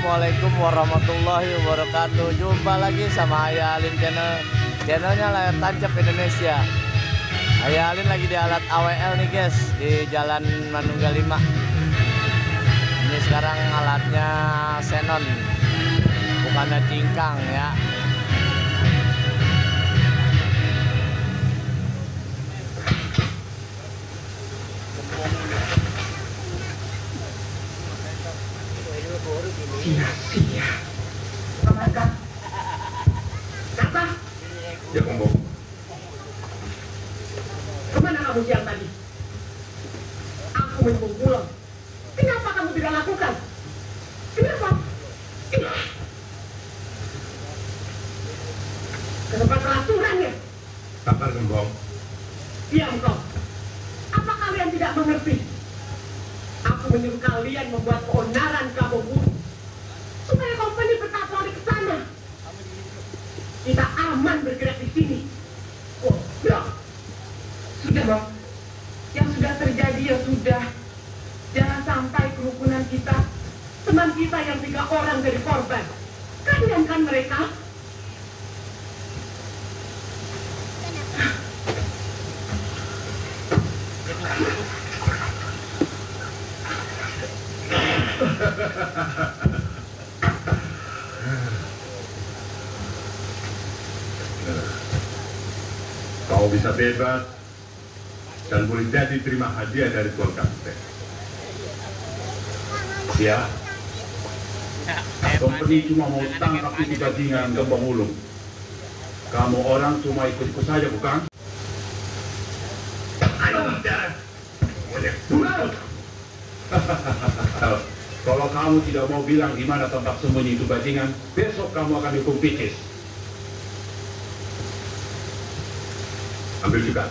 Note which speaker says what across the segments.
Speaker 1: Assalamualaikum warahmatullahi wabarakatuh. Jumpa lagi sama Ayah Alin channelnya Layar Tancap Indonesia. Ayah Alin lagi di alat AWL nih guys, di Jalan Manunggal 5. Ini sekarang alatnya Xenon, bukannya cingkang ya.
Speaker 2: Sia-sia. Kemana? Apa?
Speaker 3: Ya, Kombo.
Speaker 2: Kemana kamu siang tadi? Aku menyebut pulang. Kenapa kamu tidak lakukan? Kenapa? Kenapa peraturan ya?
Speaker 3: Sabar, Gembong.
Speaker 2: Diam kau. Apa kalian tidak mengerti? Aku menyuruh kalian membuat keonaran kamu buruk supaya company tetap lari ke sana. Kita aman bergerak di sini. Oh, ya. Sudah, Bang. Yang sudah terjadi ya sudah. Jangan sampai kerukunan kita, teman kita yang 3 orang dari korban. Kalian kan mereka?
Speaker 3: Kau bisa bebas dan boleh jadi terima hadiah dari Tuan Kapten. Ya, company cuma mau tangkap itu bajingan Gembong Ulung. Kamu orang cuma ikut-ikut saja, bukan? Ayo, kalau kamu tidak mau bilang di mana tempat sembunyi itu bajingan, besok kamu akan dihukum picis. Ambil juga.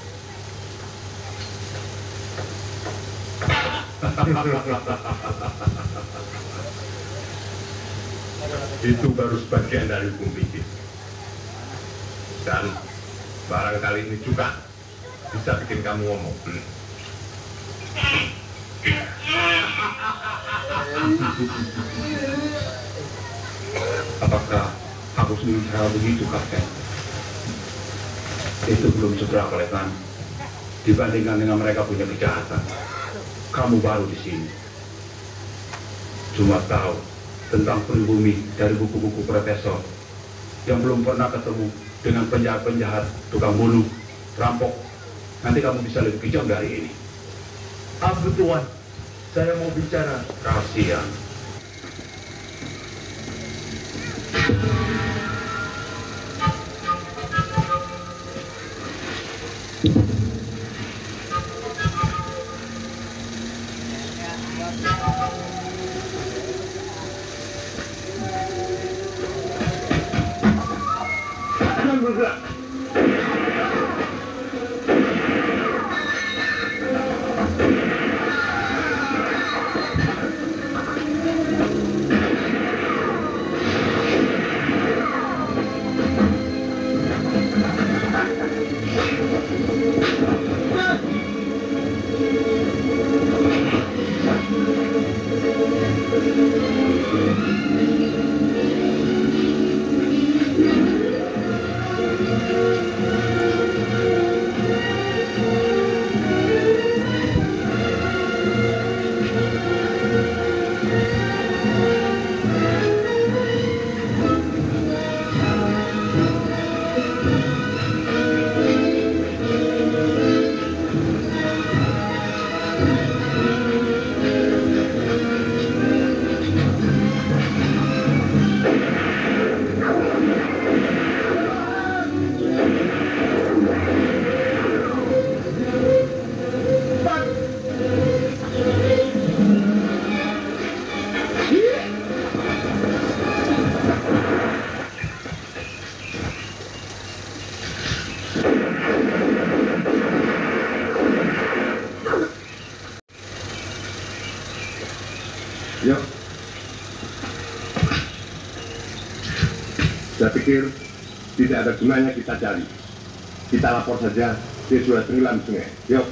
Speaker 3: Itu baru sebagian dari hukum picis. Dan barangkali ini juga bisa bikin kamu ngomong.
Speaker 4: Apakah aku sementara begitu, Kapten? Itu belum seberapa, Letnan. Dibandingkan dengan mereka punya kejahatan. Kamu baru di sini. Cuma tahu tentang pribumi dari buku-buku profesor yang belum pernah ketemu dengan penjahat-penjahat, tukang bunuh, rampok. Nanti kamu bisa lebih kejam dari ini.
Speaker 5: Ampun Tuan, saya mau bicara.
Speaker 4: Kasihan.
Speaker 3: Bergerak. Yuk. Saya pikir tidak ada gunanya kita cari. Kita lapor saja, dia sudah tenggelam sungai. Yuk.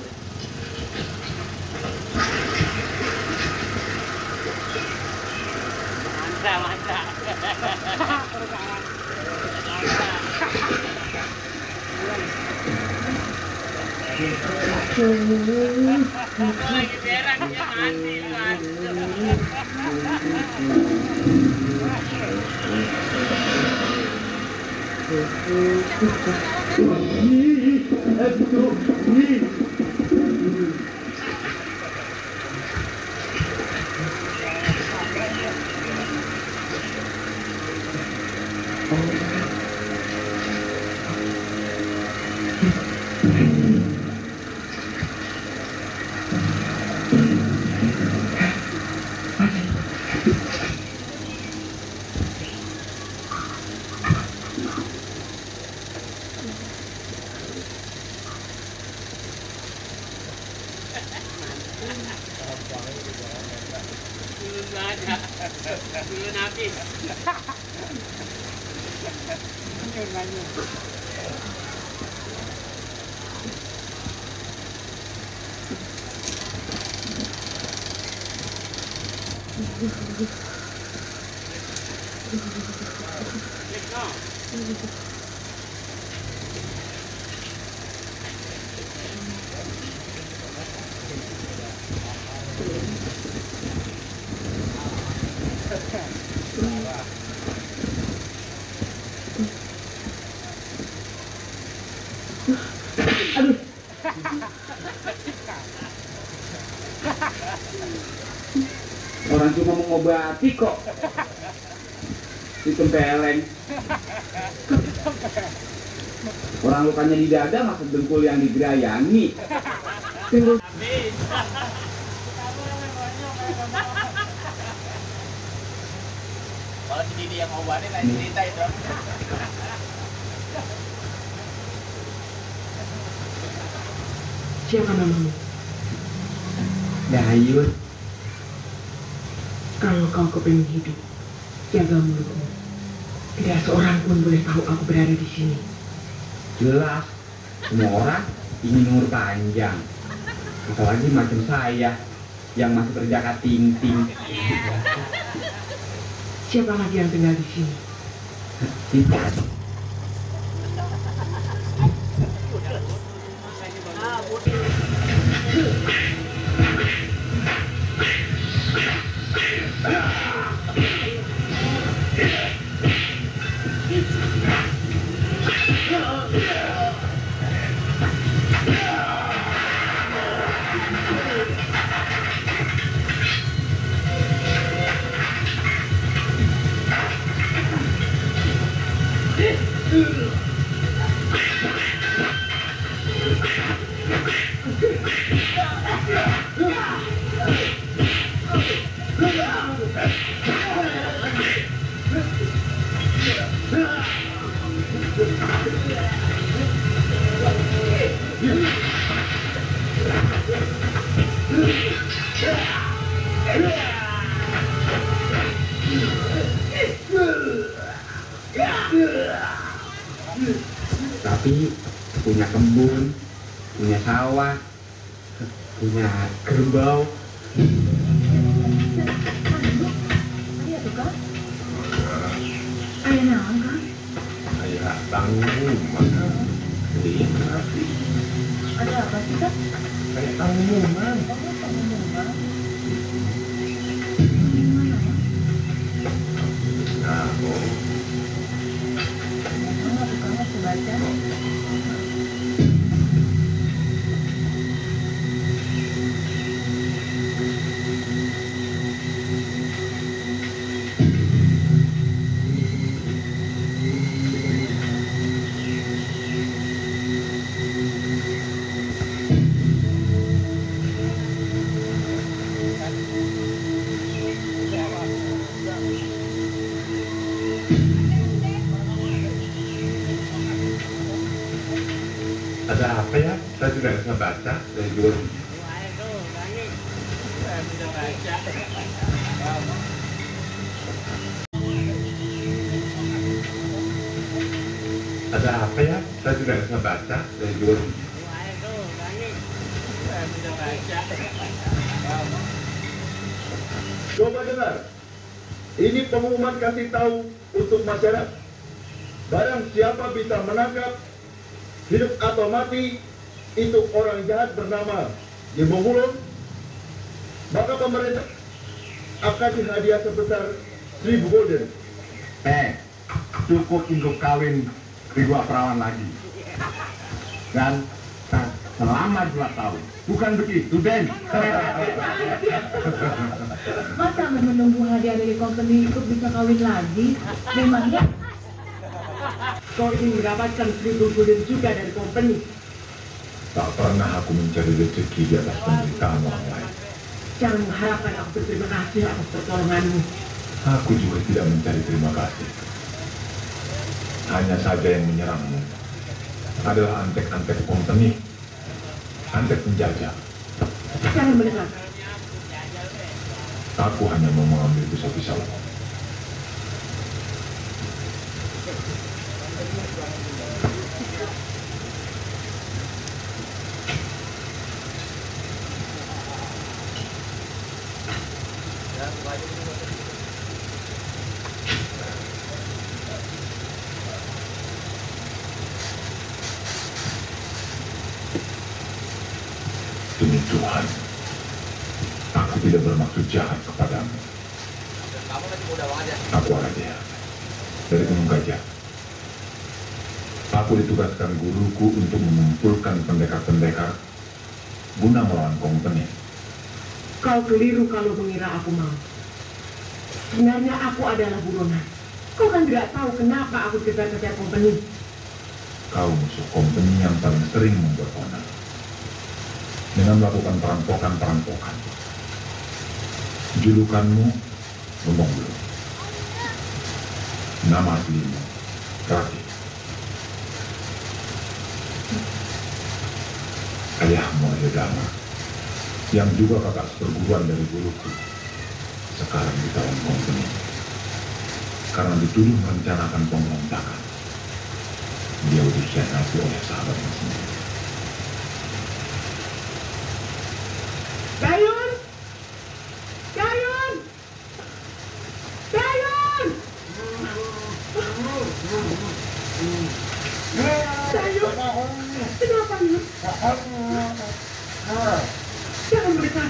Speaker 6: Lagi berak dia mati kan. Belum ada, belum habis.
Speaker 7: Orang cuma mengobati kok ditempeleng. Orang lukanya di dada maksud dengkul yang digerayangi.
Speaker 6: Kalau si Didi yang ngobatin lain cerita itu.
Speaker 2: Siapa namamu?
Speaker 7: Dayun,
Speaker 2: Kalau kau kepingin hidup, jaga mulutmu. Tidak seorang pun boleh tahu aku berada di sini.
Speaker 7: jelas semua orang ingin umur panjang. Apalagi macam saya yang masih berjaga ting-ting.
Speaker 2: Siapa lagi yang tinggal di sini?
Speaker 7: Tidak. Tapi punya kebun, punya sawah, punya kerbau.
Speaker 8: Ayah tuh kan? Ayah naon kan?
Speaker 3: Kayak tanggung mana? Iya,
Speaker 8: Ada apa sih kan?
Speaker 3: kayak tanggungan.
Speaker 8: Oh, pengumuman.
Speaker 3: Nah, oh.
Speaker 8: Mana tukang masih baca?
Speaker 3: Ada apa ya? Saya tidak bisa baca dari luar. Ada apa ya? Saya tidak bisa baca dari luar.
Speaker 5: Coba dengar. Ini pengumuman kasih tahu untuk masyarakat. Barang siapa bisa menangkap hidup atau mati itu orang jahat bernama Jembongulung, maka pemerintah akan dihadiah sebesar 1000 golden.
Speaker 9: Cukup untuk kawin 2 perawan lagi. Dan selama 2 tahun. Bukan begitu, Den?
Speaker 8: Masa menunggu hadiah dari company itu bisa kawin lagi? Memangnya
Speaker 2: Kau ingin mendapatkan 1000 golden juga dari company?
Speaker 3: Tak pernah aku mencari rezeki di atas penderitaan orang lain.
Speaker 2: Jangan mengharapkan aku berterima kasih atas pertolonganmu.
Speaker 3: Aku juga tidak mencari terima kasih. Hanya saja yang menyerangmu adalah antek-antek kompeni, antek penjajah.
Speaker 2: Jangan mendekat.
Speaker 3: Aku hanya mau mengambil pisau-pisau. Demi Tuhan, aku tidak bermaksud jahat kepadamu. Aku Aradia, dari Gunung Gajah. Aku ditugaskan guruku untuk mengumpulkan pendekar-pendekar guna melawan kompeni.
Speaker 2: Kau keliru kalau mengira aku mau. Sebenarnya aku adalah buronan. Kau kan tidak tahu kenapa aku kejar-kejar company.
Speaker 3: Kau musuh kompeni yang paling sering membuat onar dengan melakukan perampokan-perampokan. Julukanmu Jembongulung. Nama aslimu Krati. Ayahmu Ayodhama, yang juga kakak seperguruan dari guruku, sekarang ditawan kompeni karena dituduh merencanakan pemberontakan. Dia dikhianati oleh sahabatnya sendiri.
Speaker 2: Dayun! Dayun! Dayun! Dayun! Kenapa lu? Jangan mendekat.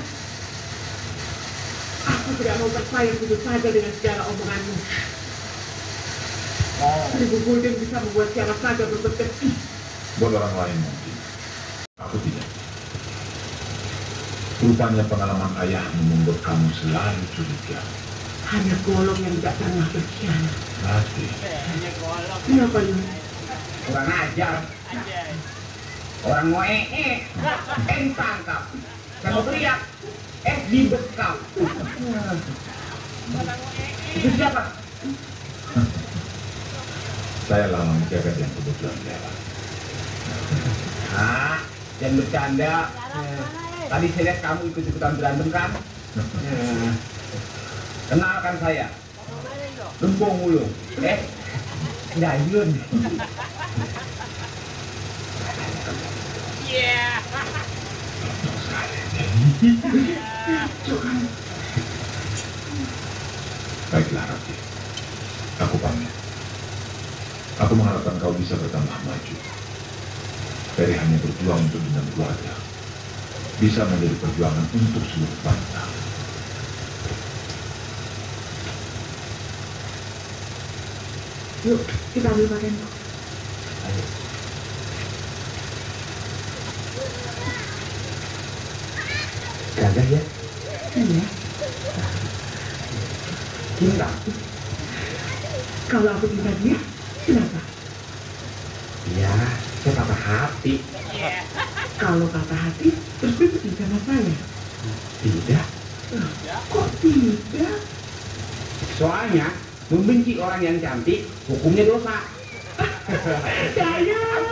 Speaker 2: Aku tidak mau percaya begitu saja dengan segala omonganmu. 1000 golden bisa membuat siapa saja berbuat keji.
Speaker 3: Buat orang lain mungkin, aku tidak. Rupanya pengalaman ayahmu membuat kamu selalu curiga.
Speaker 2: Hanya golong yang tidak pernah berkhianat.
Speaker 3: Berarti
Speaker 2: Kenapa lu?
Speaker 7: Kurang ajar. Orang mau tangkap. Saya mau teriak, dibekap. Itu siapa?
Speaker 3: saya lama menjaga yang kebetulan lewat.
Speaker 7: Jangan bercanda. Tadi saya lihat kamu ikut-ikutan berantem kan? Kenalkan saya, Jembongulung. Dayun.
Speaker 3: Baiklah Rati, aku pamit. Aku mengharapkan kau bisa bertambah maju. Dari hanya berjuang untuk dengan keluarga, bisa menjadi perjuangan untuk seluruh bangsa.
Speaker 2: Yuk, kita ambil pakaian.
Speaker 7: Ayo. Gagah ya?
Speaker 2: Iya.
Speaker 7: Cinta.
Speaker 2: Kalau aku cinta dia, kenapa?
Speaker 7: Ya, saya patah hati.
Speaker 2: Kalau patah hati, terus dia pergi sama saya.
Speaker 7: Tidak.
Speaker 2: Kok tidak?
Speaker 7: Soalnya membenci orang yang cantik hukumnya dosa.
Speaker 2: Dayun!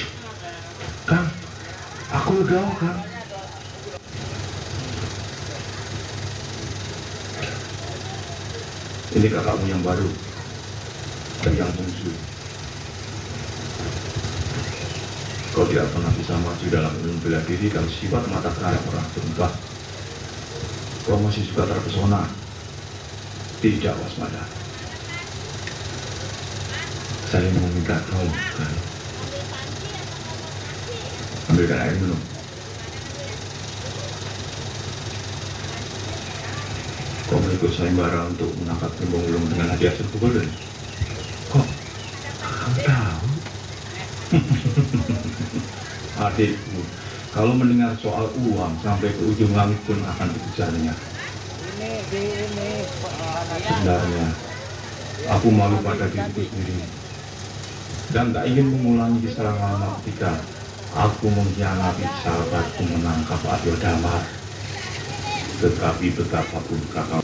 Speaker 3: Kang, aku lega, Kang. Ini kakakmu yang baru dan yang bungsu. Kau tidak pernah bisa maju dalam ilmu bela diri kalau sifat mata terhadap orang berubah. Kau masih suka terpesona, tidak waspada. Saya mau minta kau ambilkan air minum. Kau mengikut sayembara untuk menangkap Gembong Wulung dengan hadiah serbu golden. Kok? Kau tahu? Adikmu, kalau mendengar soal uang sampai ke ujung langit pun akan dikejarnya. Sebenarnya, aku malu pada diriku sendiri dan tak ingin mengulangi kesalahan lama ketika aku mengkhianati sahabatku menangkap Aryo Damar. Tetapi betapapun kakak,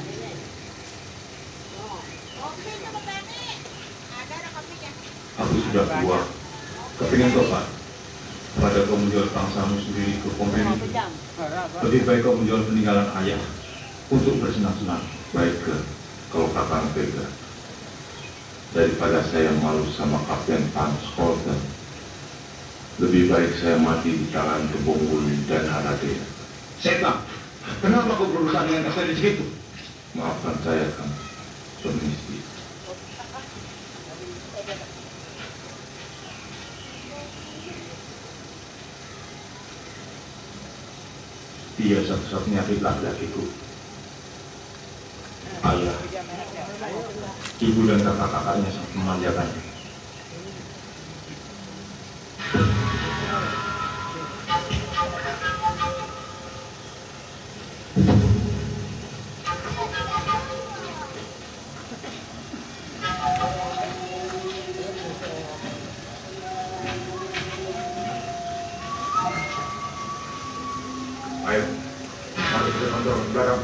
Speaker 3: aku sudah tua, kepingin tobat. Pada kau menjual bangsamu sendiri ke kompeni, lebih baik kau menjual peninggalan ayah untuk bersenang-senang. Baik ke kalau kakak tega, daripada saya malu sama Kapten Van Scholten, lebih baik saya mati di tangan Gembong Wulung dan Haradena.
Speaker 9: Setan, kenapa kau berurusan dengan kasar di situ?
Speaker 3: Maafkan saya, Kang. Permisi. Dia satu-satunya laki-lakiku. Ayah, ibu dan kakak-kakaknya sangat memanjakannya. Ayo, mari kita kontrol belakang.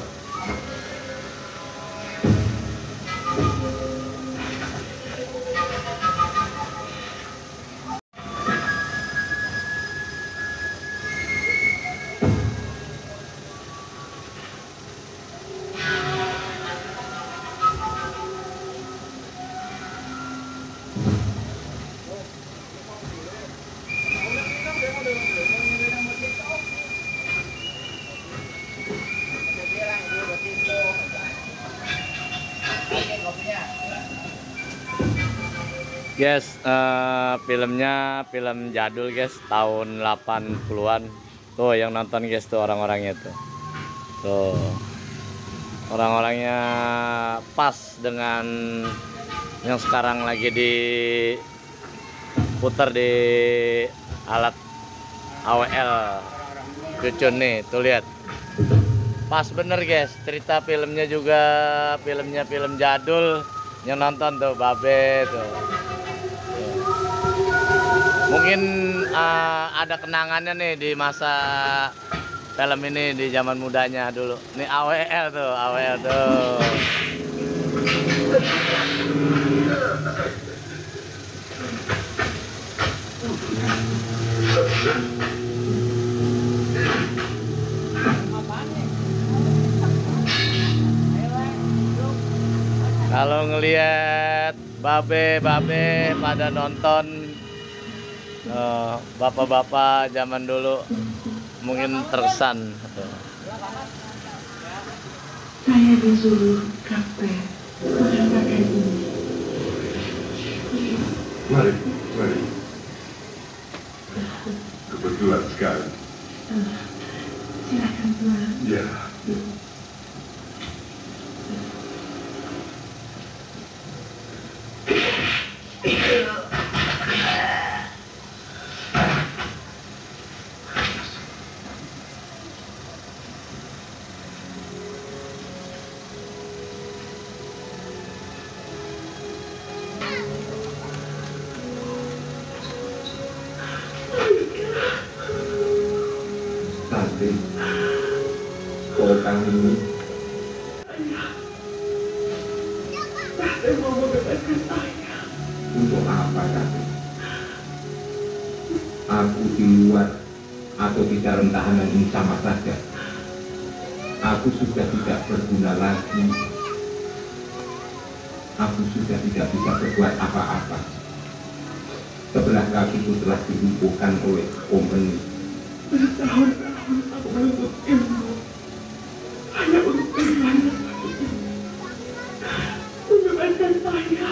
Speaker 1: Guys, filmnya film jadul guys, tahun 80-an. Tuh yang nonton guys, tuh orang-orangnya tuh. Tuh. Orang-orangnya pas dengan yang sekarang lagi diputar di alat AWL Cucun nih, tuh lihat. Pas bener guys, cerita filmnya juga filmnya film jadul. Yang nonton tuh Babe tuh. Mungkin ada kenangannya nih di masa film ini, di zaman mudanya dulu. Nih AWL tuh, AWL tuh. Kalau ngelihat babe-babe pada nonton, bapak-bapak zaman dulu mungkin terkesan.
Speaker 8: Saya disuruh Kapten mengatakan ini.
Speaker 3: Mari, mari. Kebetulan sekali.
Speaker 8: Silakan Tuan.
Speaker 3: Ya.
Speaker 7: Tapi orang ini untuk apa tapi? Aku di luar atau di dalam tahanan ini sama saja. Aku sudah tidak berguna lagi. aku sudah tidak bisa berbuat apa-apa. Sebelah kakiku telah dilumpuhkan oleh kompeni.
Speaker 2: Bertahun-tahun aku menuntut ilmu hanya untuk tujuan membebaskan saya.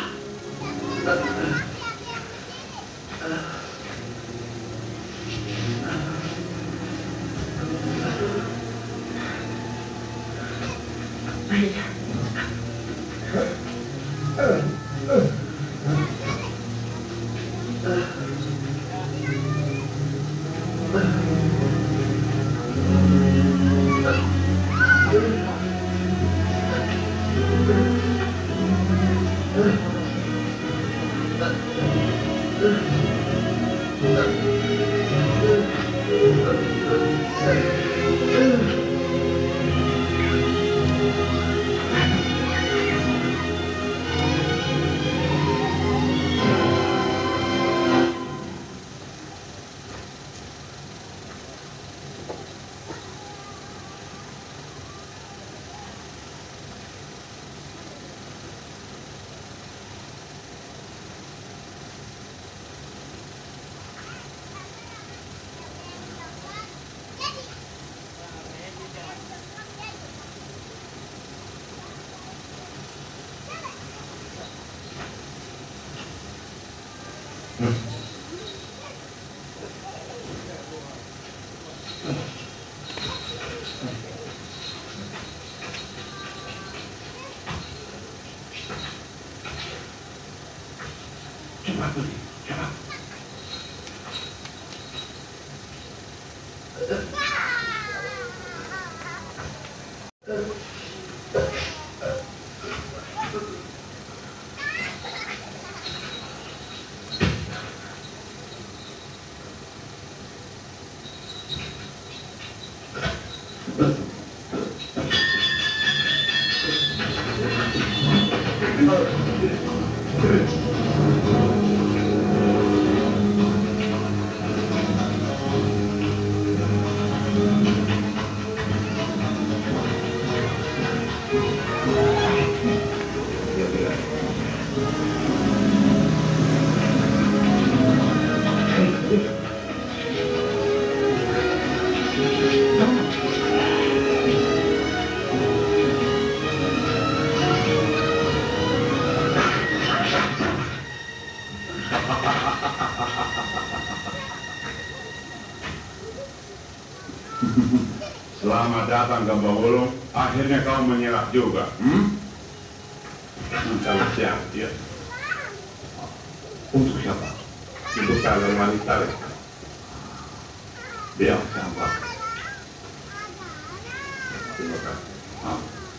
Speaker 3: Cepat, Budi, cepat.
Speaker 9: Selamat datang Gembong Wulung. Akhirnya kau menyerah juga. Kalau siap, ya. Untuk siapa? Untuk kalian wanita. Biar siapa? Terima kasih.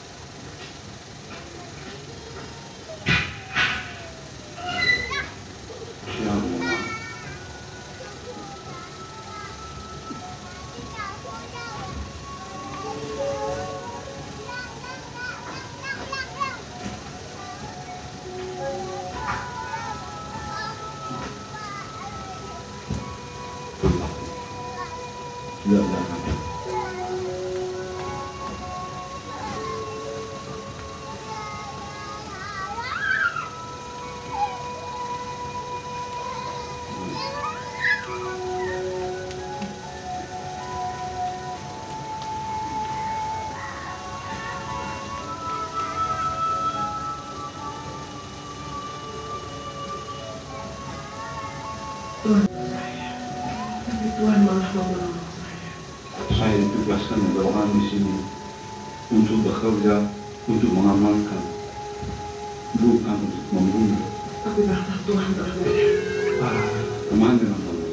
Speaker 2: Tuhan saya, tapi Tuhan malah mau menolong saya.
Speaker 4: Saya ditugaskan oleh orang di sini untuk bekerja, untuk mengamalkan, bukan untuk membunuh.
Speaker 2: Tapi bahkan Tuhan telah melihat.
Speaker 4: Kemana dengan kamu?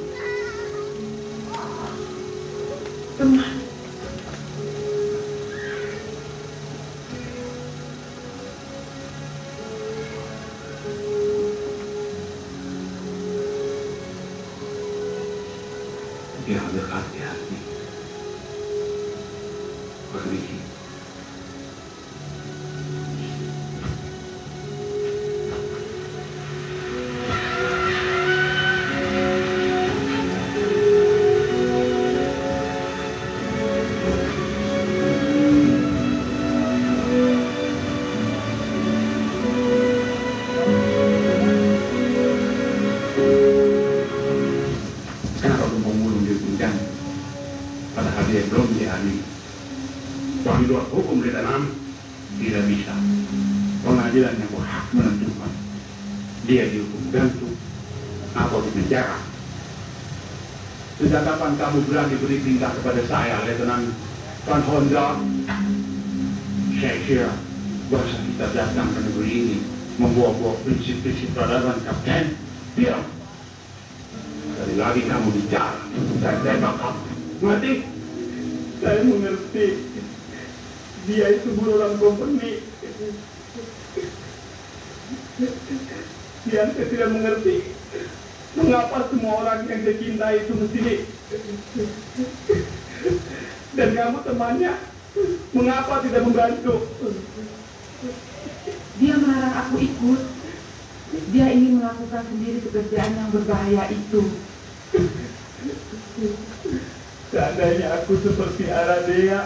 Speaker 2: Teman,
Speaker 4: Dia berhati-hati. Pergi. luar hukum di tanam tidak bisa. Pengadilan yang berhak menentukan dia dihukum gantung atau di penjara. Sejak kapan kamu berani beri tingkah kepada saya, Letnan Van Honda? Saya kira bahasa kita datang ke negeri ini membawa-bawa prinsip-prinsip peradaban, Kapten. Diam. Sekali lagi kamu bicara, saya tembak kamu. Mengerti?
Speaker 5: Saya mengerti. Dia itu buronan kompeni. Yang saya tidak mengerti, mengapa semua orang yang saya cintai itu mesti dan kamu temannya, mengapa tidak membantu?
Speaker 8: Dia melarang aku ikut. Dia ingin melakukan sendiri pekerjaan yang berbahaya itu.
Speaker 5: Seandainya aku seperti Aradea.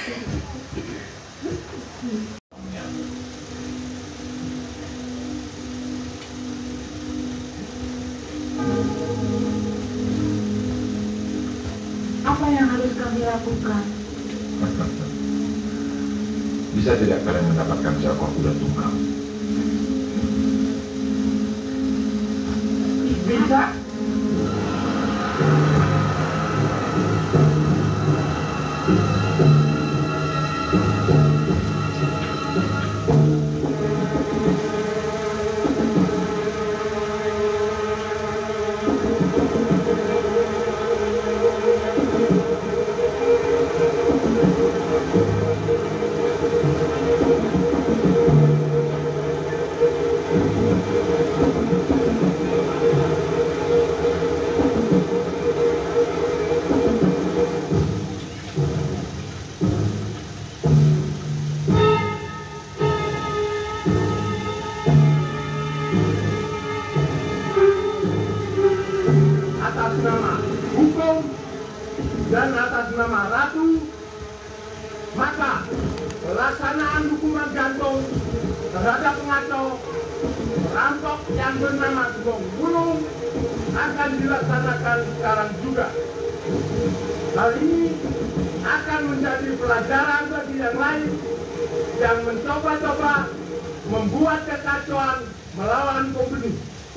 Speaker 8: Apa yang harus kami lakukan?
Speaker 3: Bisa tidak kalian mendapatkan seekor kuda tunggang?
Speaker 8: Bisa.
Speaker 5: Atas nama hukum dan atas nama ratu, maka pelaksanaan hukuman gantung terhadap pengacau perampok yang bernama Gong Gunung akan dilaksanakan sekarang juga. Hal ini akan menjadi pelajaran bagi yang lain yang mencoba-coba membuat kekacauan melawan kompeni.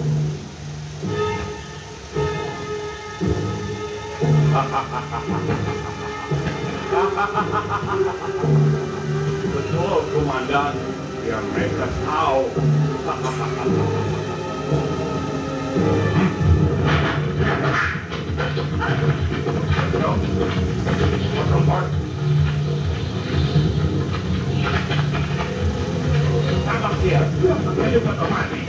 Speaker 4: Betul, Komandan. Ya, mereka tahu. Tangkap dia. Dia juga mati.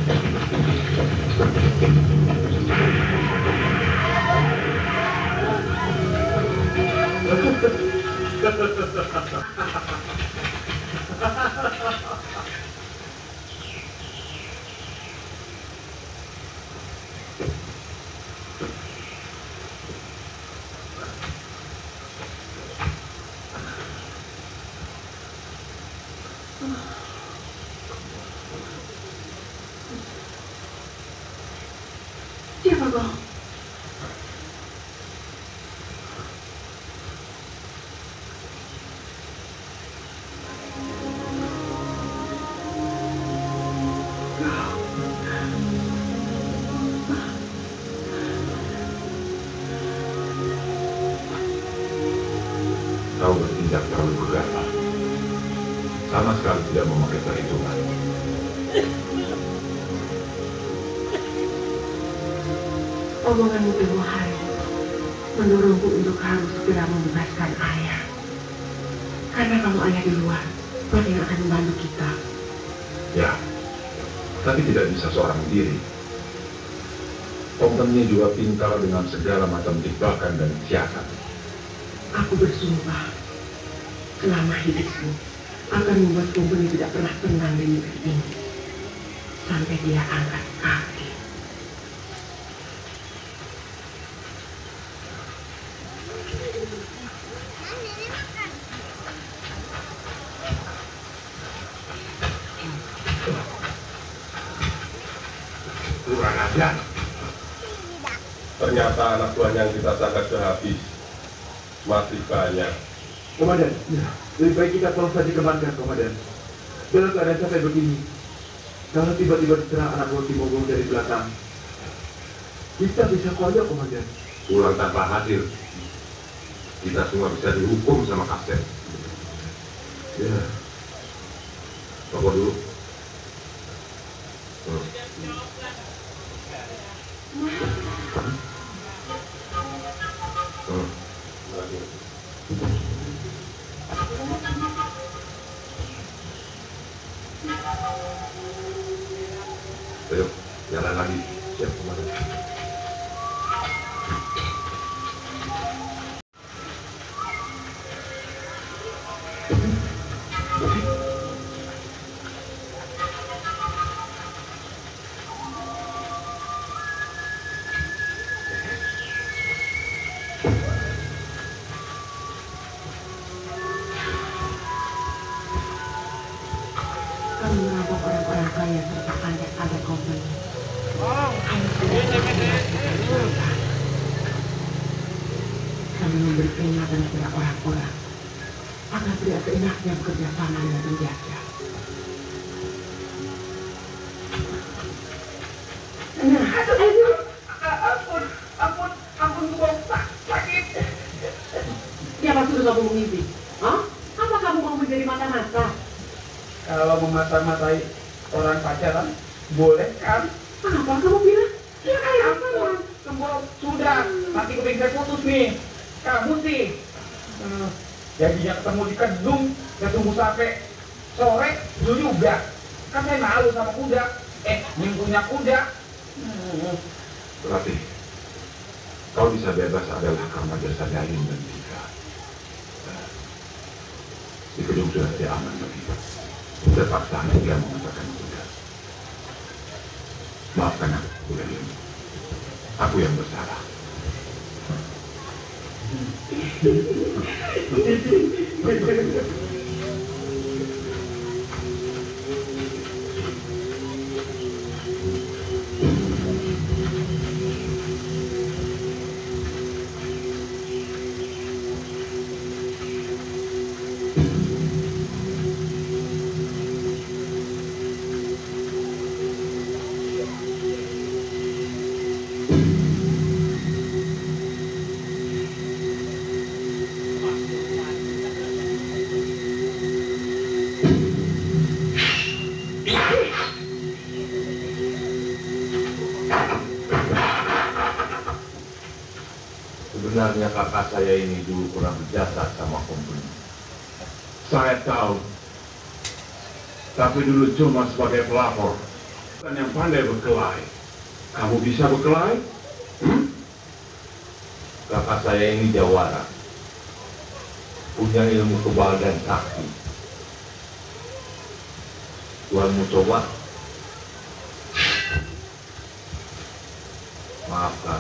Speaker 8: Siapa kau?
Speaker 3: Kau bertindak terlalu gegabah. Sama sekali tidak memakai perhitungan.
Speaker 2: Omonganmu Tuhan mendorongku untuk harus segera membebaskan ayah. Karena kalau ayah di luar, orang yang akan membantu kita.
Speaker 3: Ya, tapi tidak bisa seorang diri. Kompeni juga pintar dengan segala macam jebakan dan siasat.
Speaker 2: Aku bersumpah, selama hidupku akan membuat kompeni tidak pernah tenang di negeri ini. Sampai dia angkat kaki.
Speaker 9: Kurang ajar. Ternyata anak buah yang kita tangkap habis masih banyak.
Speaker 4: Komandan, lebih baik kita tolong saja kembalikan, Komandan. Dalam keadaan sampai begini, kalau tiba-tiba diserang anak buah Kimogong dari belakang, kita bisa koyak, Komandan.
Speaker 3: Pulang tanpa hadir, kita semua bisa dihukum sama Kapten.
Speaker 4: Ya.
Speaker 3: Rokok dulu. Ayo, jalan lagi. Siap, Komandan.
Speaker 2: Kami merampok orang-orang kaya serta adat kompeni. Kami memberi peringatan kepada orang-orang agar tidak seenaknya bekerja sama dengan penjajah. Ampun, Bang, sakit. Siapa suruh kamu mengimpi? Hah? Apa kamu mau menjadi mata-mata?
Speaker 7: Kalau memata-matai orang pacaran, boleh kan?
Speaker 2: Apa kamu bilang? Ya kayak apa, Bang?
Speaker 7: Sudah, nanti kuping saya putus nih. Kamu sih, jadinya ketemu di kedung, dan tunggu sampai sore, itu juga. Kan saya malu sama kuda. Yang punya kuda.
Speaker 3: Pelatih, kau bisa bebas adalah karena jasa Dain dan Tika. Di gedung sudah tidak aman lagi. Terpaksa dia mengatakan kuda. Maafkan aku, kuda ini. Aku yang bersalah. Sebenarnya kakak saya ini dulu kurang berjasa sama kompeni. Saya tahu. Tapi dulu cuma sebagai pelapor. Bukan yang pandai berkelahi. Kamu bisa berkelahi? Kakak saya ini jawara. Punya ilmu kebal dan sakti. Tuanmu coba? Maafkan.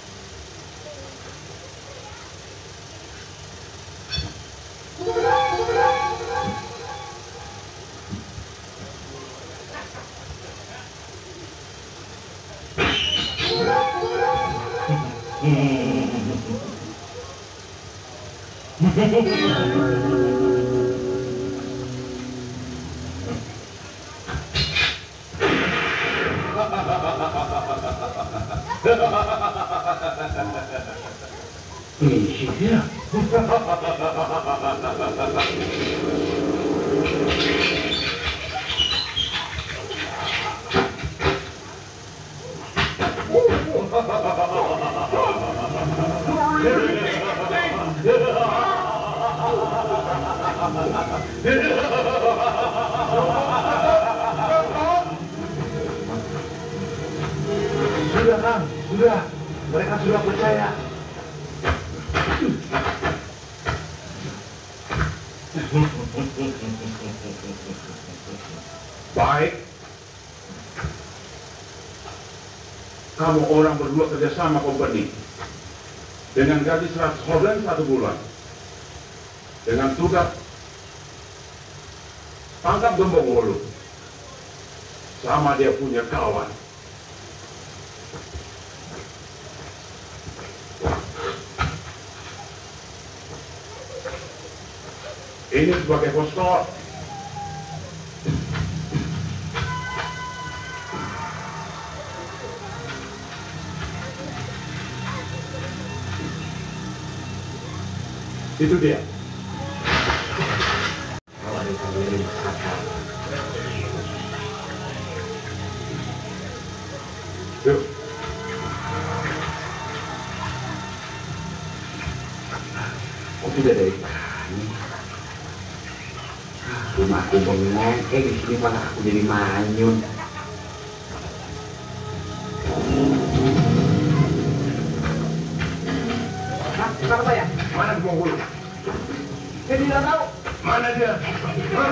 Speaker 4: Iya.
Speaker 3: Sudah, Kang. Sudah. Mereka sudah percaya. Baik. Kamu orang berdua kerjasama kompeni dengan gaji 100 holen 1 bulan. Dengan tugas tangkap Gembong Wolu. Sama dia punya kawan.
Speaker 9: Ini sebagai posko. Itu dia. Yuk.
Speaker 4: Kok tidak dari kami? Rumahku bengong, di sini malah aku jadi manyun.
Speaker 7: Hah? Kenapa ya?
Speaker 9: Mana Bengkulu?
Speaker 7: Saya tidak tahu.
Speaker 9: Mana dia? Hah?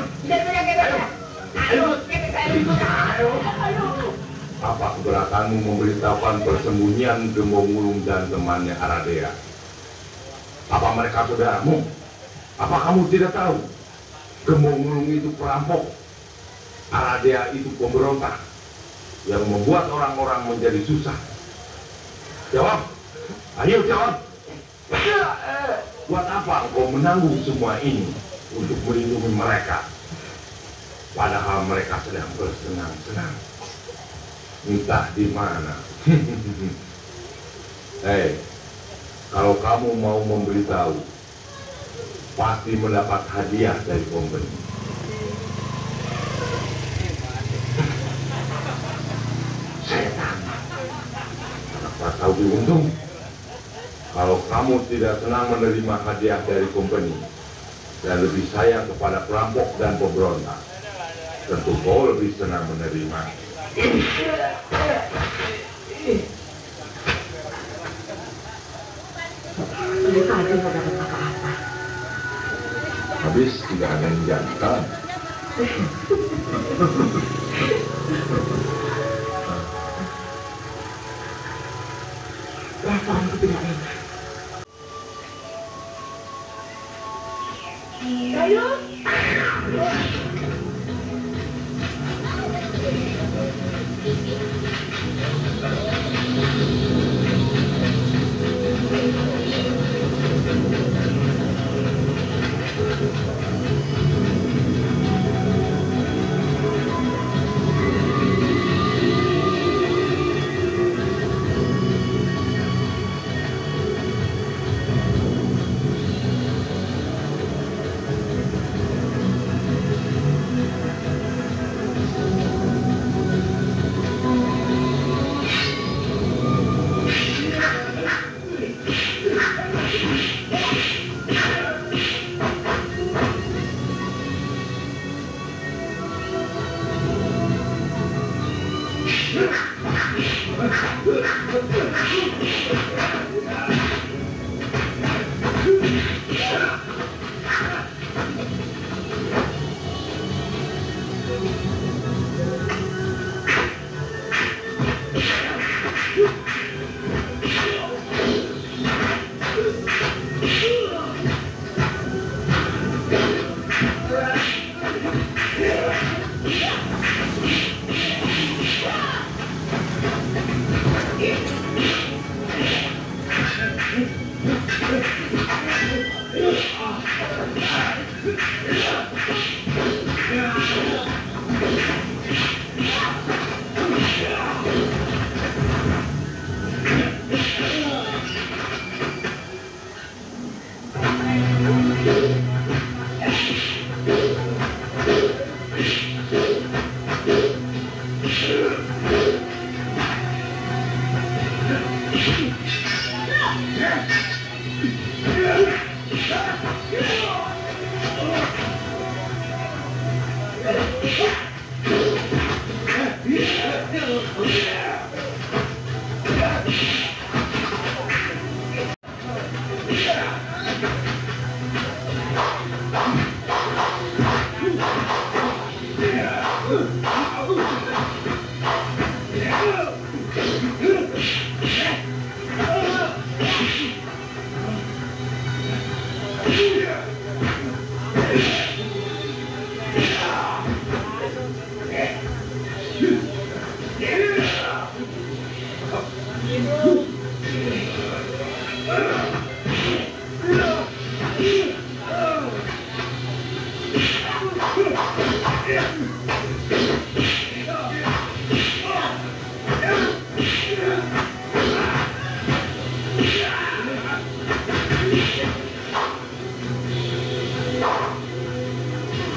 Speaker 9: Ayo. Apa keberataanmu memberitahukan persembunyian Gembongulung dan temannya Aradea? Apa mereka saudaramu? Apa kamu tidak tahu? Gembongulung itu perampok, Aradea itu pemberontak yang membuat orang-orang menjadi susah. Jawab, ayo jawab. Buat apa engkau menanggung semua ini untuk melindungi mereka? Padahal mereka sedang bersenang-senang. Entah di mana. Hei, kalau kamu mau memberitahu, pasti mendapat hadiah dari company. Setan, kenapa kau diuntung? Kalau kamu tidak senang menerima hadiah dari company dan lebih sayang kepada perampok dan pemberontak, tentu kau lebih senang menerima. Habis tidak ada yang jantan.
Speaker 2: Perasaanku tidak enak. Ayo.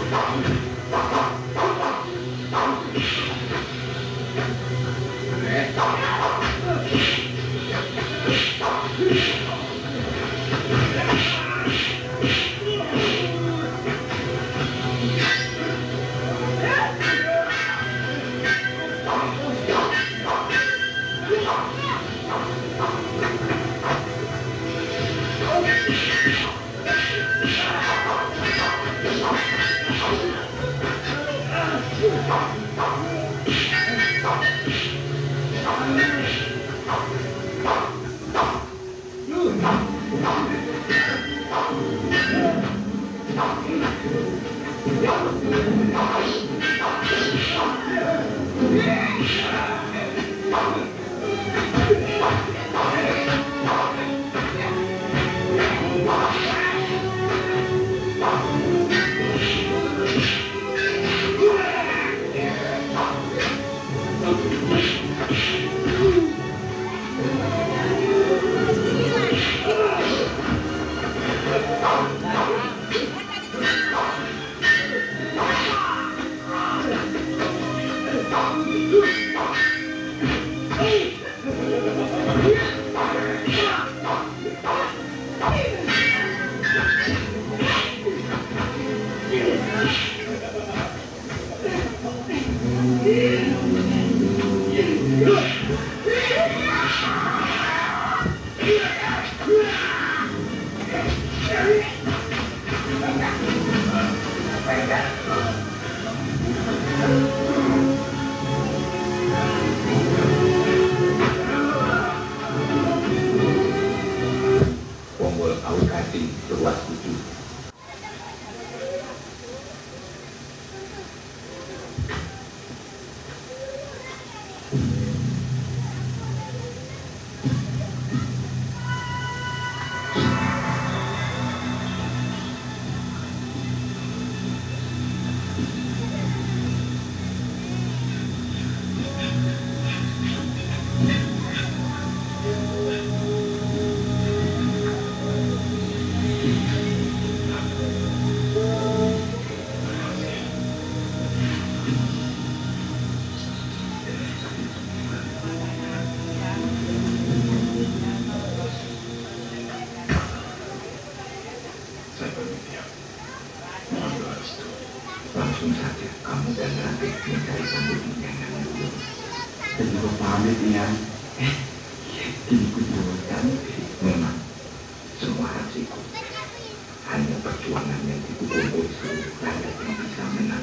Speaker 4: Langsung saja kamu dan Ratih mencari sambut pinjangan dulu. Dan juga pamit ya. Dikumpulkan memang semua hasilku. Hanya perjuangan yang dikumpul seluruh rakyat yang bisa menang.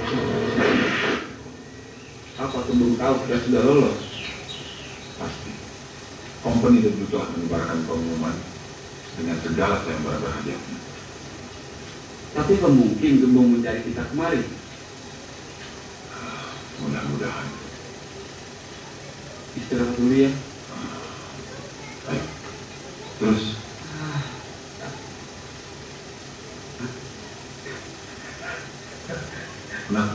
Speaker 5: Apa belum tahu kita sudah lolos? Pasti.
Speaker 3: Company dulu telah menyebarkan pengumuman dengan segala sayembara berhadiahnya.
Speaker 4: Tapi apa mungkin Gembong mencari kita kemari?
Speaker 3: Mudah-mudahan.
Speaker 4: Istirahat dulu ya.
Speaker 3: Baik. Terus. Kenapa?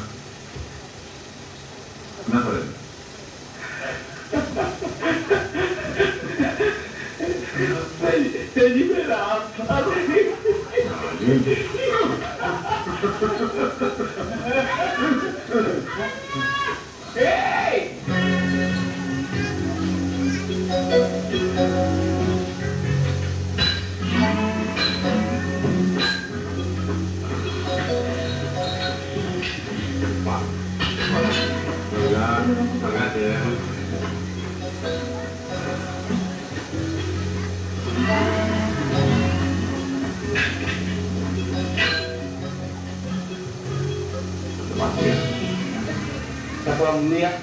Speaker 3: Kenapa, Ren?
Speaker 4: Saya juga lapar. Hei!
Speaker 3: Semangat ya.
Speaker 4: Kita pulang dulu ya.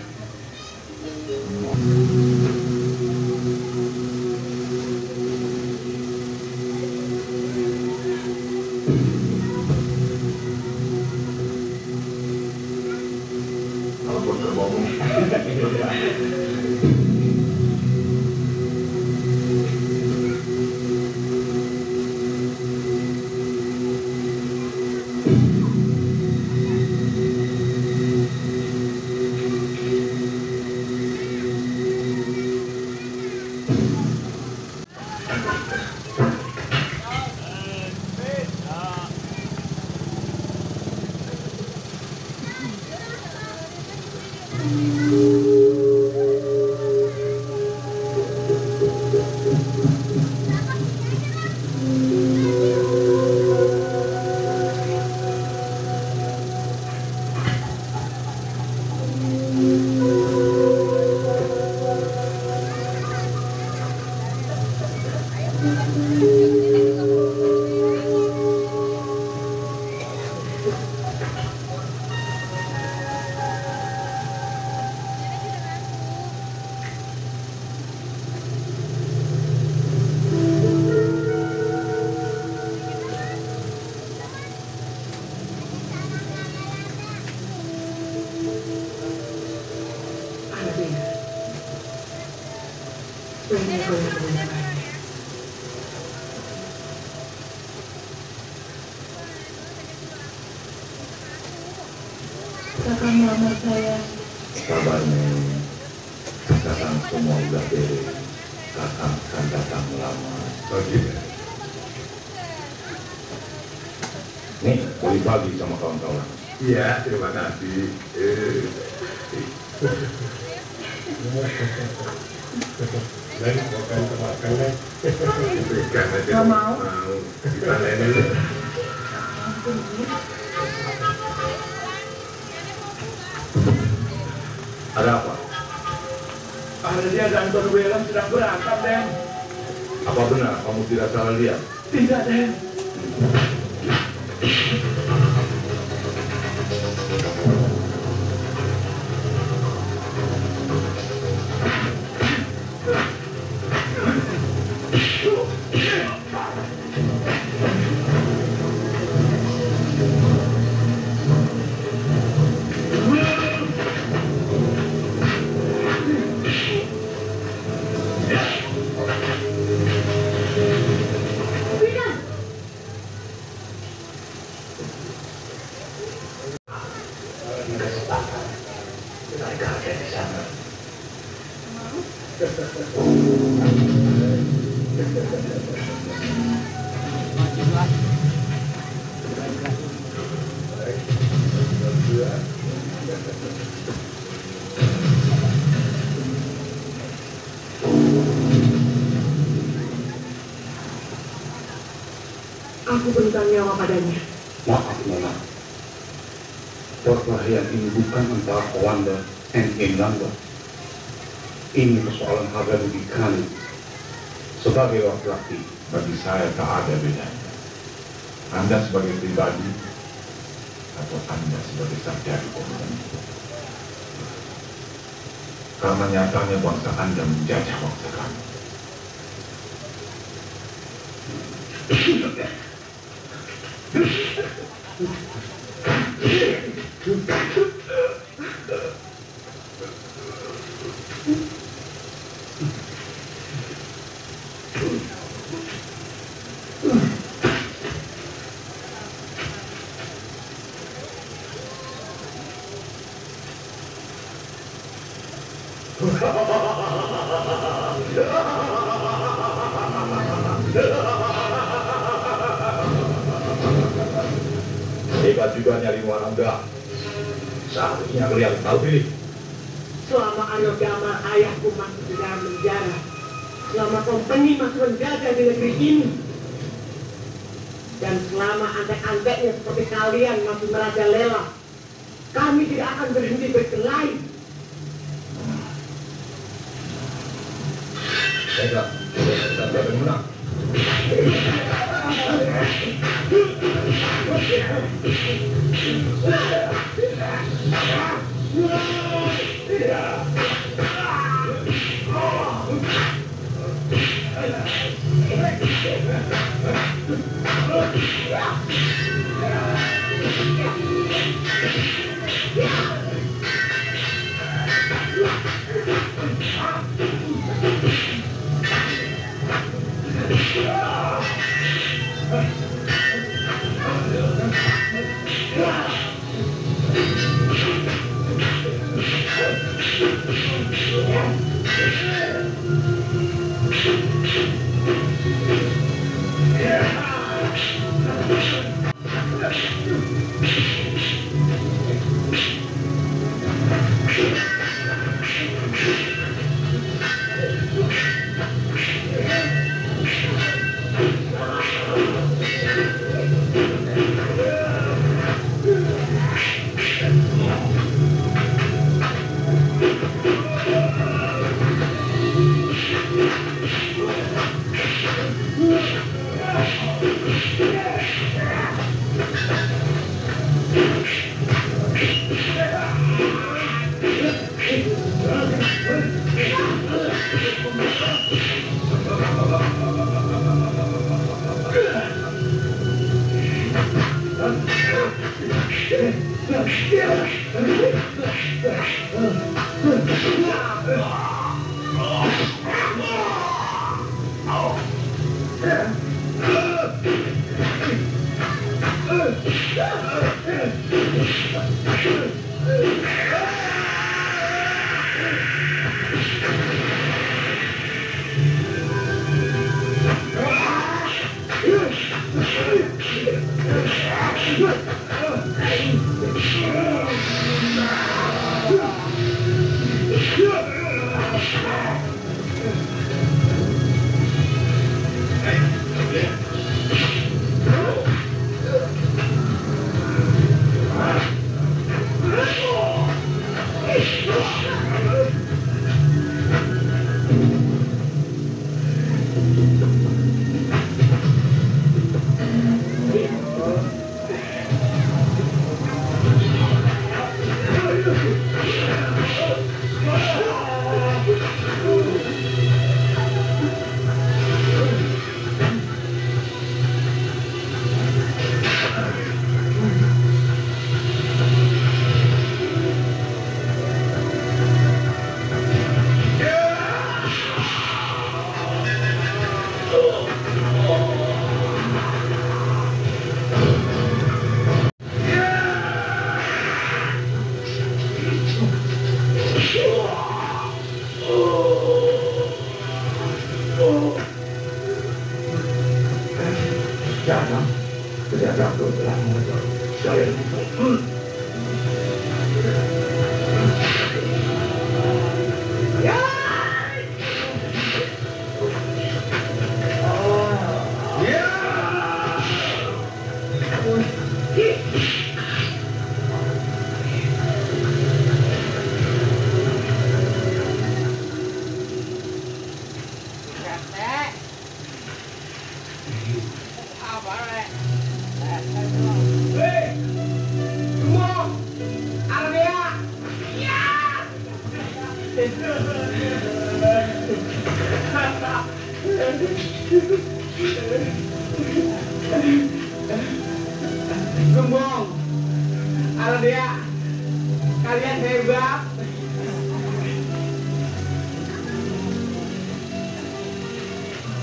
Speaker 3: Walaupun terbohong.
Speaker 8: Kakak melamar saya.
Speaker 3: Kabarnya Kakang semua udah beres. Kakang akan datang melamar. Begitu. Nih, boleh bagi sama kawan-kawan.
Speaker 9: Iya, terima kasih.
Speaker 8: Gak mau.
Speaker 9: Kita lain.
Speaker 3: Ada apa?
Speaker 7: Ada dia dan baru Welem sedang berangkat, Den.
Speaker 3: Apa benar kamu tidak salah lihat?
Speaker 7: Tidak, Den.
Speaker 2: Aku berikan nyawa padanya.
Speaker 4: Maaf, Nona. Perkelahian ini bukan antara Kowanda dan Inlanda. Ini persoalan harga diri kami sebagai laki-laki.
Speaker 3: Bagi saya tak ada bedanya. Anda sebagai pribadi atau Anda sebagai sarjana komunis. Karena nyatanya bangsa Anda menjajah bangsa kami.
Speaker 9: Hebat juga nyari Anodama. Seharusnya kalian tahu diri.
Speaker 2: Selama Anodama ayahku masih di dalam penjara, selama company masih menjaga di negeri ini, dan selama antek-anteknya seperti kalian masih merajalela, kami tidak akan berhenti berkelahi.
Speaker 9: Baiklah, sampai menang.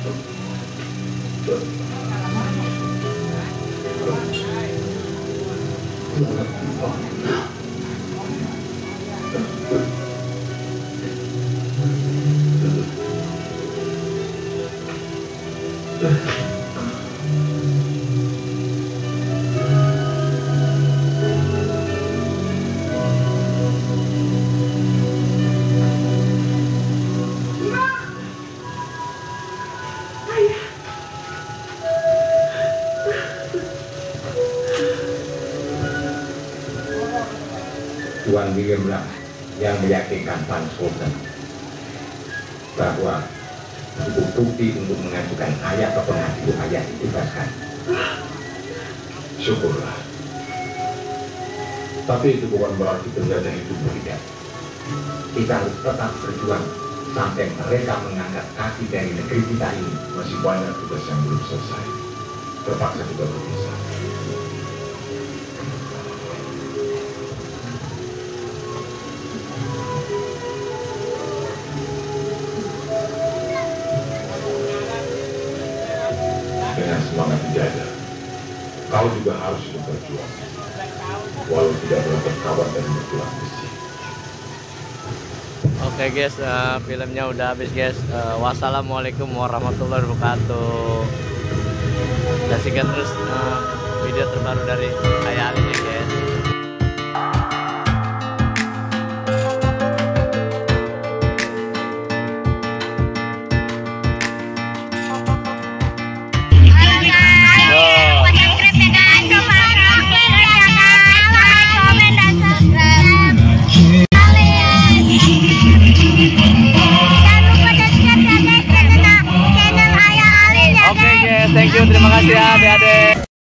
Speaker 9: Tuan Williamlah yang meyakinkan Pan Sultan bahwa cukup bukti untuk mengajukan ayah ke pengadilan ayah dibebaskan.
Speaker 3: Syukurlah. Tapi itu bukan berarti penjajah itu berikat.
Speaker 9: Kita harus tetap berjuang sampai mereka mengangkat kaki dari negeri kita ini.
Speaker 3: Masih banyak tugas yang belum selesai. Terpaksa kita berpisah. Dengan semangat penjajah, kau juga harus hidup berjuang, walau tidak dapat kawan dan bertulang besi.
Speaker 1: Oke guys, filmnya udah habis guys. Wassalamualaikum warahmatullahi wabarakatuh. Saksikan terus video terbaru dari Ayah Ali.